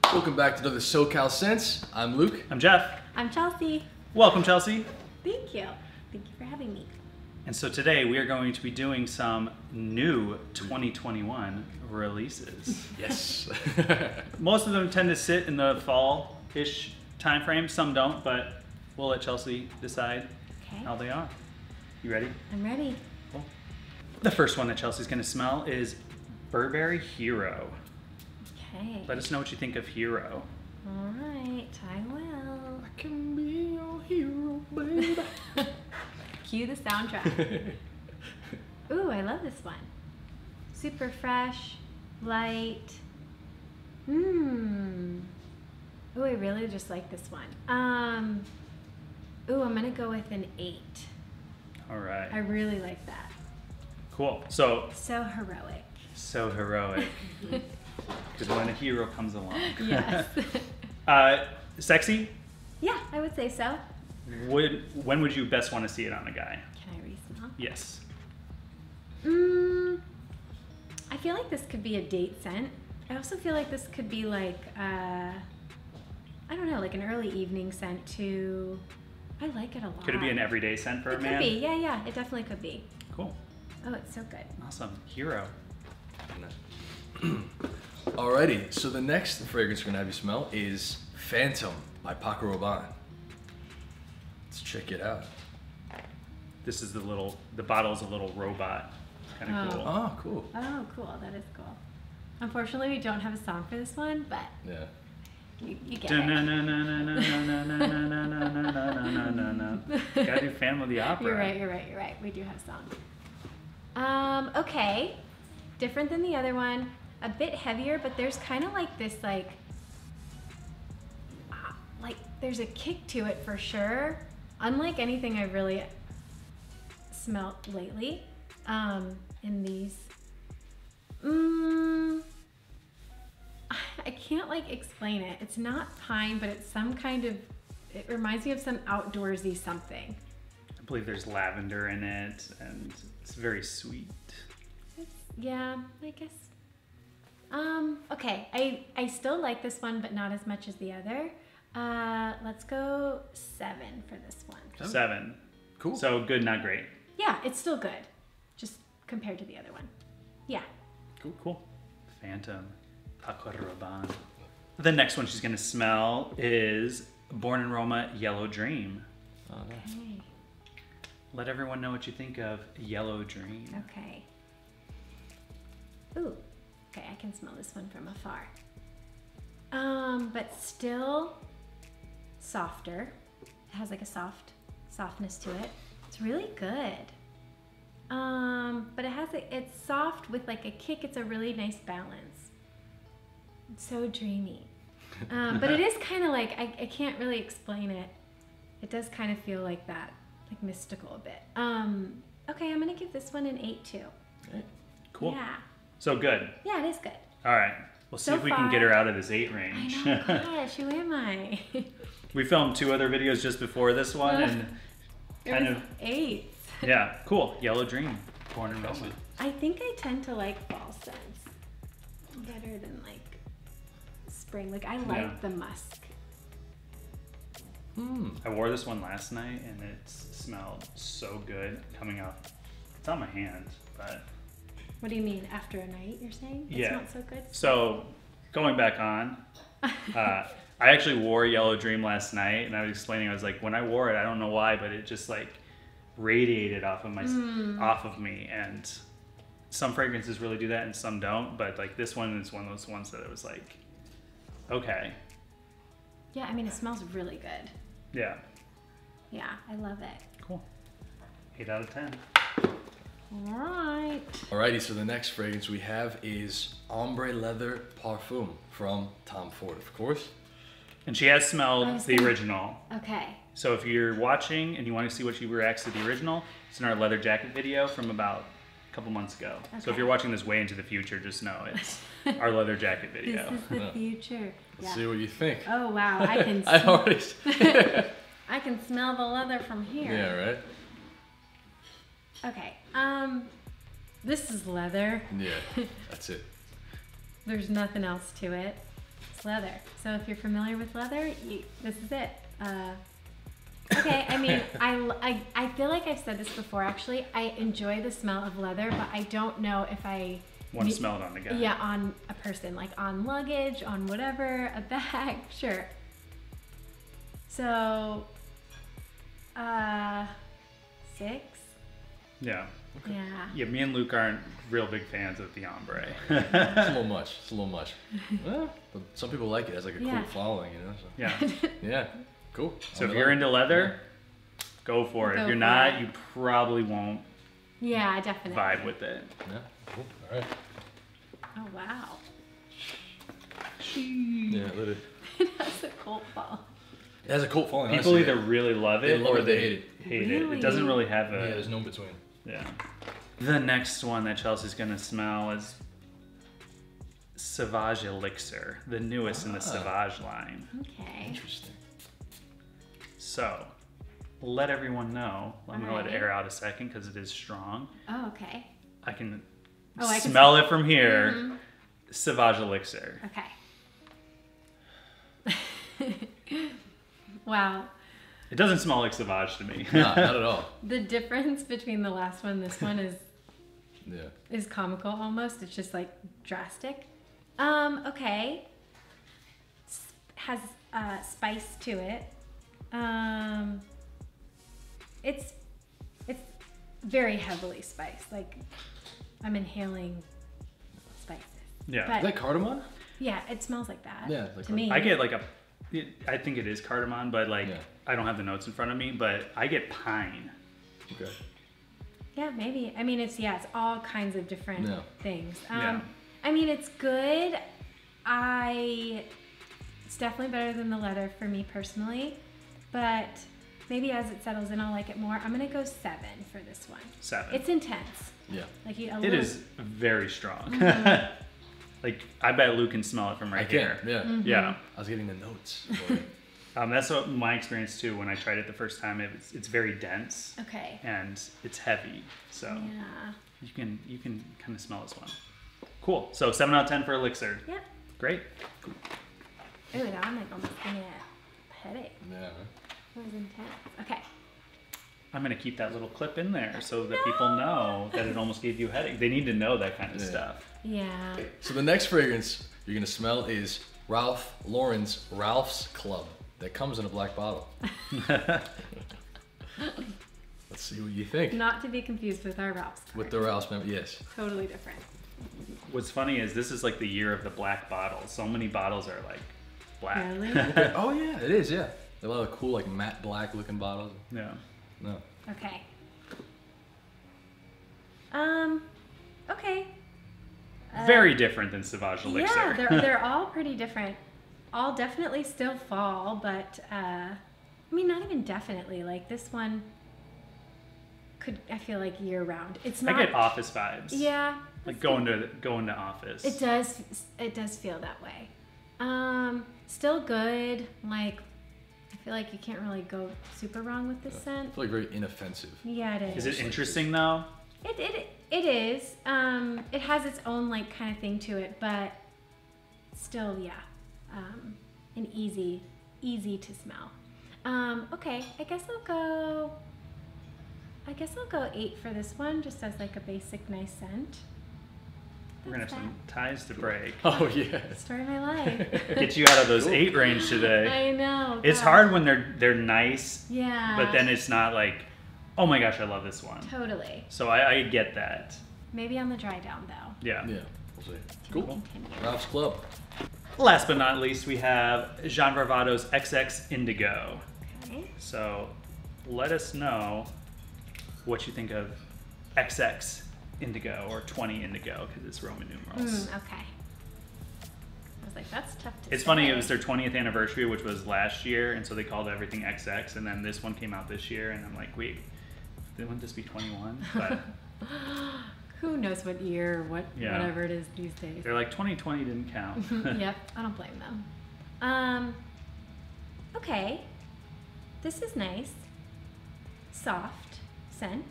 Welcome back to another SoCal Sense. I'm Luke. I'm Jeff. I'm Chelsea. Welcome, Chelsea. Thank you. Thank you for having me. And so today we are going to be doing some new 2021 releases. Yes. Most of them tend to sit in the fall-ish time frame. Some don't, but we'll let Chelsea decide how they are. You ready? I'm ready. Cool. The first one that Chelsea's going to smell is Burberry Hero. Okay. Let us know what you think of Hero. All right, I will. I can be your hero, baby. Cue the soundtrack. Ooh, I love this one. Super fresh, light. Ooh, I really just like this one. Ooh, I'm gonna go with an 8. All right. I really like that. Cool. So heroic. So heroic. Because when a hero comes along. Yes. Sexy? Yeah, I would say so. When would you best want to see it on a guy? Can I re-smell? Yes. I feel like this could be a date scent. I also feel like this could be like, I don't know, like an early evening scent too. I like it a lot. Could it be an everyday scent for a man? It could be, yeah, it definitely could be. Cool. Oh, it's so good. Awesome. Hero. Alrighty, so the next fragrance we're gonna have you smell is Phantom by Paco Rabanne. Let's check it out. This is the bottle's a little robot. Kind of cool. Oh, cool. Oh, cool. That is cool. Unfortunately, we don't have a song for this one, but Yeah. you get it. Gotta do Phantom of the Opera. You're right. We do have a song. Okay. Different than the other one. A bit heavier, but there's kind of like this, like there's a kick to it for sure. Unlike anything I've really smelt lately in these. I can't like explain it. It's not pine, but it's some kind of, it reminds me of some outdoorsy something. I believe there's lavender in it, and it's very sweet. Yeah, I guess. Okay, I still like this one, but not as much as the other. Let's go 7 for this one. 7. Cool. So good, not great. Yeah, it's still good, just compared to the other one. Yeah. Cool. Phantom, Paco Rabanne. The next one she's gonna smell is Born in Roma Yellow Dream. Oh, nice. Okay. Let everyone know what you think of Yellow Dream. Okay. Ooh. Okay, I can smell this one from afar. But still softer. It has like a softness to it. It's really good. But it's soft with like a kick. It's a really nice balance. It's so dreamy. But it is kind of like, I can't really explain it. It does kind of feel like that, like mystical a bit. Okay, I'm gonna give this one an 8 too. Okay. Cool. Yeah. So good. Yeah, it is good. All right. We'll see So if we can far- get her out of this 8 range. I know, gosh, who am I? We filmed 2 other videos just before this one, and kind of 8. yeah, cool. Yellow Dream, Born in Roma. I think I tend to like fall scents better than like spring. Like I like the musk. I wore this one last night, and it smelled so good coming off. It's on my hand, but What do you mean after a night? You're saying it Yeah. smells so good. so going back on. I actually wore Yellow Dream last night, and I was explaining. I was like, when I wore it, I don't know why, but it just like radiated off of me. And some fragrances really do that, and some don't. But like this one is one of those ones that it was like, okay, Yeah, I mean it smells really good. yeah, Yeah, I love it. cool. 8 out of 10. All right. Alrighty, so the next fragrance we have is Ombre Leather Parfum from Tom Ford, of course. And she has smelled the gonna- original. Okay. So if you're watching and you want to see what she reacts to the original, it's in our leather jacket video from about a couple months ago. So if Okay. you're watching this way into the future, just know it's our leather jacket video. This is the future. Let's Yeah. see what you think. Oh wow, I can. I already. I can smell the leather from here. Yeah, right. Okay. This is leather. Yeah, that's it. There's nothing else to it. It's leather. So if you're familiar with leather, this is it. Okay, I mean, I feel like I've said this before, actually. I enjoy the smell of leather, but I don't know if I... Want to smell it on the guy. Yeah, on a person, like on luggage, on whatever, a bag, sure. So, 6? Yeah. Okay. Yeah, me and Luke aren't real big fans of the Ombre. It's a little much. It's a little much. Well, but some people like it. It has like a cult following, you know? So. Yeah. Yeah. Cool. So if you're into leather, go for it. If you're not, you probably won't definitely vibe with it. Yeah. Cool. All right. Oh, wow. Yeah, literally. It has a cult following. It has a cult following. People honestly. either really love it or they hate it. Really? It doesn't really have a... Yeah, there's no in between. Yeah. The next one that Chelsea's going to smell is Sauvage Elixir, the newest in the Sauvage line. Okay. Interesting. So, let everyone know. I'm going to let it air out a second because it is strong. Oh, okay. I can I can smell it from here. Mm-hmm. Sauvage Elixir. Okay. Wow. It doesn't smell like Sauvage to me. Nah, not at all. The difference between the last one and this one is comical almost. It's just like drastic. Okay. Has spice to it. It's very heavily spiced. Like I'm inhaling spices. Yeah. But, Is that cardamom? Yeah, it smells like that. Yeah, like to me. I get like I think it is cardamom, but like I don't have the notes in front of me, but I get pine. Okay. Yeah, maybe. I mean, it's all kinds of different things. Yeah. I mean, it's good. It's definitely better than the leather for me personally, but maybe as it settles in, I'll like it more. I'm gonna go 7 for this one. 7. It's intense. Yeah. Like it is very strong. Mm-hmm. Like I bet Luke can smell it from right here. Yeah. Mm-hmm. Yeah. I was getting the notes. That's what my experience too. When I tried it the first time, it's very dense. Okay. And it's heavy, so you can kind of smell this one. Cool. So 7 out of 10 for Elixir. Yep. Great. Ooh, that one like almost gave me a headache. Yeah. It was intense. Okay. I'm gonna keep that little clip in there so that people know that it almost gave you a headache. They need to know that kind of stuff. Yeah. So the next fragrance you're gonna smell is Ralph Lauren's Ralph's Club that comes in a black bottle. Let's see what you think. Not to be confused with our Ralph's. With the Ralph's member, yes. Totally different. What's funny is this is like the year of the black bottle. So many bottles are like black. Really? Okay. Oh yeah, it is. Yeah, a lot of cool like matte black looking bottles. Yeah. No. Okay. Okay. Very different than Sauvage Elixir. Yeah, they're all pretty different. All definitely still fall, but I mean, not even definitely. Like this one could, I feel like year round. It's not. I get office vibes. Yeah. Like going to office. It does feel that way. Still good. Like I feel like you can't really go super wrong with this scent. I feel like very inoffensive. Yeah, it is. Is it interesting though? It is. It has its own like kind of thing to it, but still, an easy to smell. Okay, I guess I'll go 8 for this one, just as like a basic nice scent. We're gonna have some ties to break. Oh yeah. Story of my life. Get you out of those 8 range today. I know. It's hard when they're nice. Yeah. But then it's not like, oh my gosh, I love this one. Totally. So I get that. Maybe on the dry down though. Yeah. Yeah. We'll see. Cool. Continue. Ralph's Club. Last but not least, we have Jean Varvatos XX Indigo. Okay. So let us know what you think of XX Indigo or 20 Indigo because it's Roman numerals. Okay. I was like, that's tough to It's say. funny, it was their 20th anniversary, which was last year, and so they called everything XX, and then this one came out this year, and I'm like, wait, wouldn't this be 21? But who knows what year, whatever it is these days. they're like, 2020 didn't count. Yep, I don't blame them. Okay, this is nice, soft scent.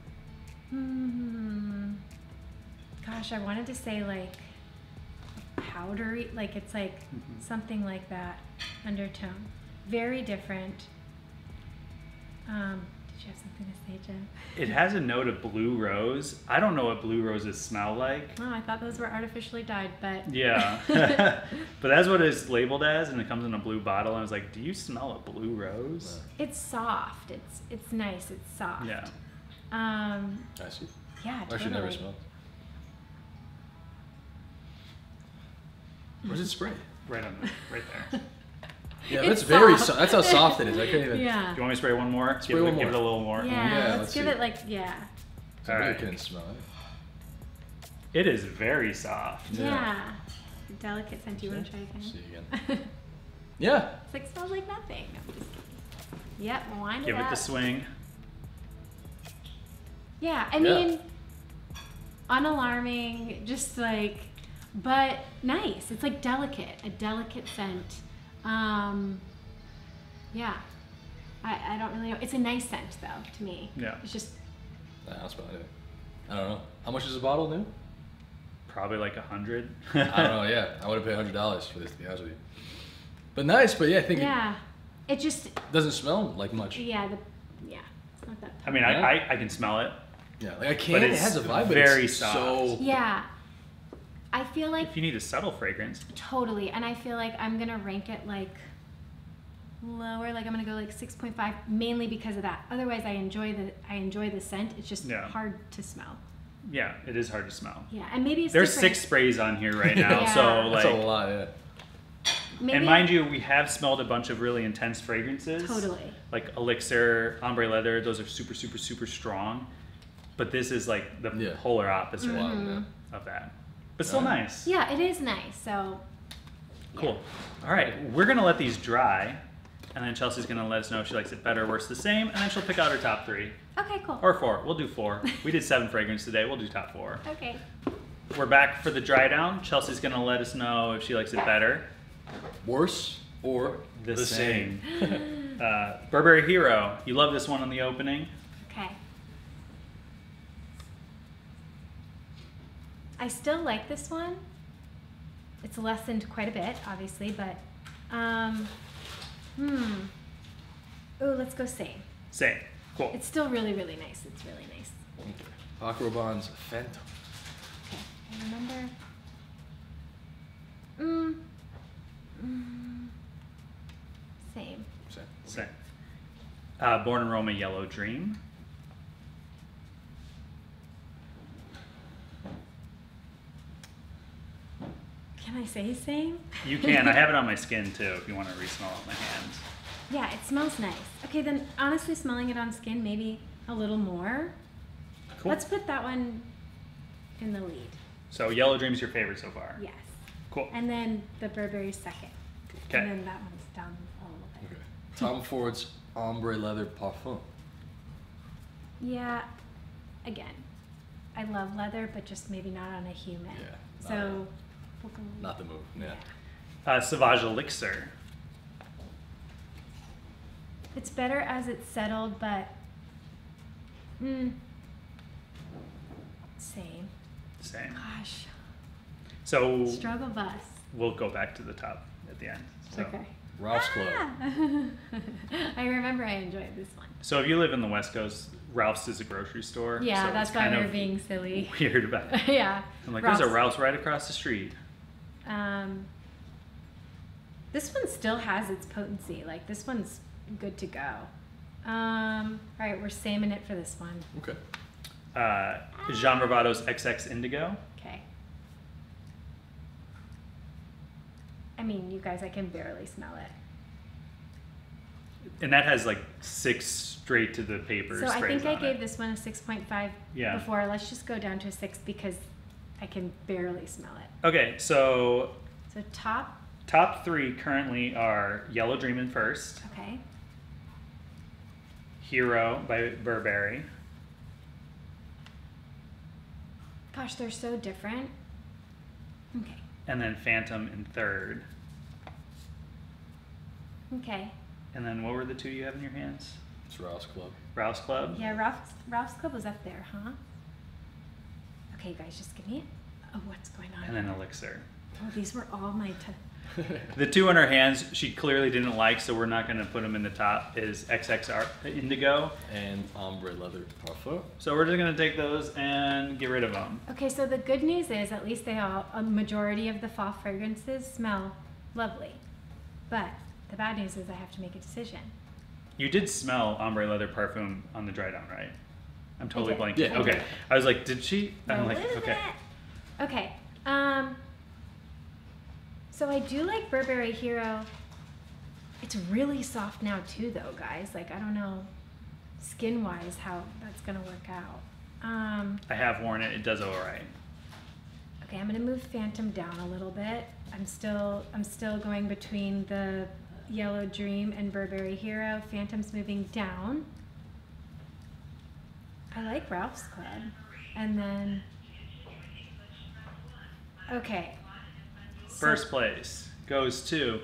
Gosh, I wanted to say like powdery, like it's like something like that undertone. Very different. Did you have something to say, Jen? It has a note of blue rose. I don't know what blue roses smell like. Oh, I thought those were artificially dyed, but... Yeah. But that's what it's labeled as, and it comes in a blue bottle. And I was like, do you smell a blue rose? It's soft. It's nice. It's soft. Yeah. I see. Yeah, I totally. should never smell. Where's it spray? Right there. Yeah, It's that's very. soft. That's how soft it is. I can't even. Yeah. Do you want me to spray one more? Spray one more. Give it a little more. Yeah, let's let's give see. it like, yeah. I really Alright. couldn't smell it. It is very soft. Yeah. Delicate scent. Do you want to try again? See again. Yeah. It's like, smells like nothing. I'm just kidding. Yep, wind Give it it up. the swing. Yeah, I Yeah. mean, unalarming, just like, but nice. It's like delicate, a delicate scent. Yeah, I don't really know. It's a nice scent though, to me. Yeah. It's just, Nah, I'll smell it. I don't know. How much is a bottle new? Probably like 100. I don't know. Yeah, I would have paid $100 for this, to be honest with you. But nice. But yeah, I think yeah. It just, it doesn't smell like much. yeah, yeah. It's not that. I mean, Yeah. I can smell it. Yeah, like I can. But It it's has a vibe, but very it's soft. so. Yeah. I feel like If you need a subtle fragrance. totally, and I feel like I'm gonna rank it like lower. Like I'm gonna go like 6.5, mainly because of that. Otherwise, I enjoy the scent. It's just Yeah. hard to smell. Yeah, it is hard to smell. Yeah, and maybe it's There's different. 6 sprays on here right now, Yeah. so That's a like. lot. Yeah. Maybe, And mind you, we have smelled a bunch of really intense fragrances. Totally. Like Elixir, Ombre Leather, those are super, super, super strong. But this is like the Yeah. polar opposite Mm-hmm. of that. But still Yeah. nice. Yeah, it is nice. So Cool. All right, we're gonna let these dry, and then Chelsea's gonna let us know if she likes it better, worse, the same, and then she'll pick out her top 3 okay, cool. or 4. We'll do 4. We did 7 fragrances today. We'll do top 4. Okay. We're back for the dry down. Chelsea's gonna let us know if she likes it better. Worse or The same. Burberry Hero. You love this one on the opening. Okay. I still like this one. It's lessened quite a bit, obviously, but Oh, let's go same. Same. Cool. It's still really, really nice. It's really nice. Okay. Paco Rabanne's Phantom. Okay, I remember. Same. Same. Same. Born in Roma Yellow Dream. Can I say same? You can. I have it on my skin too if you want to re-smell it on my hands. Yeah, it smells nice. Okay, then honestly, smelling it on skin, maybe a little more. Cool. Let's put that one in the lead. So Yellow Dream's your favorite so far. Yes. Cool. And then the Burberry second. Okay. And then that one's down a little bit. Okay. Tom Ford's Ombre Leather Parfum. Yeah, again, I love leather, but just maybe not on a human. Yeah, So, Not the move. Yeah. Sauvage Elixir. it's better as it's settled, but same. Same. Gosh, So struggle bus. we'll go back to the top at the end. So. Okay. Ralph's Club. I remember I enjoyed this one. So if you live in the West Coast, Ralph's is a grocery store. Yeah, so that's it's why kind we were of being silly. weird about it. Yeah. I'm like, there's a Ralph's right across the street. This one still has its potency. Like this one's good to go. All right, we're saming it for this one. Okay. Jean Varvatos XX Indigo. Okay. I mean, you guys, I can barely smell it. And that has like 6 straight to the paper So I sprays think I on gave it. this one a 6.5 Yeah. before. Let's just go down to a 6 because I can barely smell it. Okay, so So top, top 3 currently are Yellow Dream in first, okay. Hero by Burberry, Gosh, they're so different. Okay. and then Phantom in third. Okay. And then what were the 2 you have in your hands? It's Ralph's Club. Ralph's Club? Yeah, Ralph's Club was up there, huh? Okay, you guys, just give me what's going on. And then Elixir. Oh, these were all my. The two in her hands, she clearly didn't like, so we're not going to put them in the top, is XXR Indigo. And Ombre Leather Parfum. So we're just going to take those and get rid of them. Okay, so the good news is at least a majority of the fall fragrances smell lovely. But the bad news is I have to make a decision. You did smell Ombre Leather Parfum on the dry down, right? I'm totally blanking. Yeah. Okay. I was like, did she? I'm like, okay. Okay. So I do like Burberry Hero. It's really soft now too, though, guys. Like, I don't know, skin-wise, how that's gonna work out. I have worn it. It does all right. Okay, I'm gonna move Phantom down a little bit. I'm still going between the Yellow Dream and Burberry Hero. Phantom's moving down. I like Ralph's Club. And then, okay. First place goes to.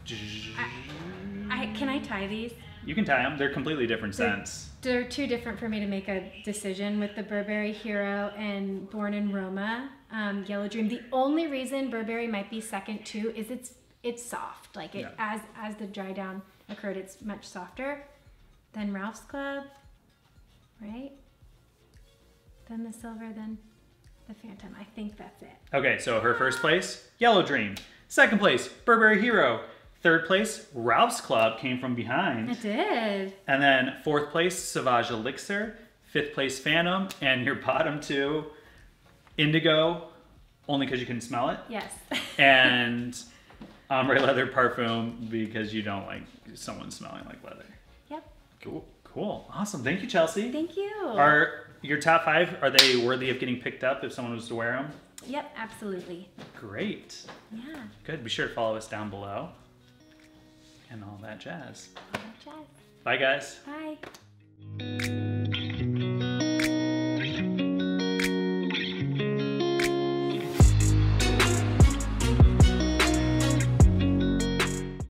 Can I tie these? You can tie them. They're completely different scents. They're too different for me to make a decision with the Burberry Hero and Born in Roma, Yellow Dream. The only reason Burberry might be second too is it's soft. Like it as the dry down occurred, it's much softer than Ralph's Club, right? Then the silver, then the Phantom. I think that's it. Okay, so her first place, Yellow Dream. Second place, Burberry Hero. Third place, Ralph's Club came from behind. It did. And then fourth place, Sauvage Elixir. Fifth place, Phantom. And your bottom two, Indigo, only because you couldn't smell it. Yes. And Ombre Leather Parfum because you don't like someone smelling like leather. Yep. Cool. Awesome. Thank you, Chelsea. Thank you. Are your top 5, are they worthy of getting picked up if someone was to wear them? Yep, absolutely. Great. Yeah. Good. Be sure to follow us down below. And all that jazz. All right, Jazz. Bye, guys. Bye.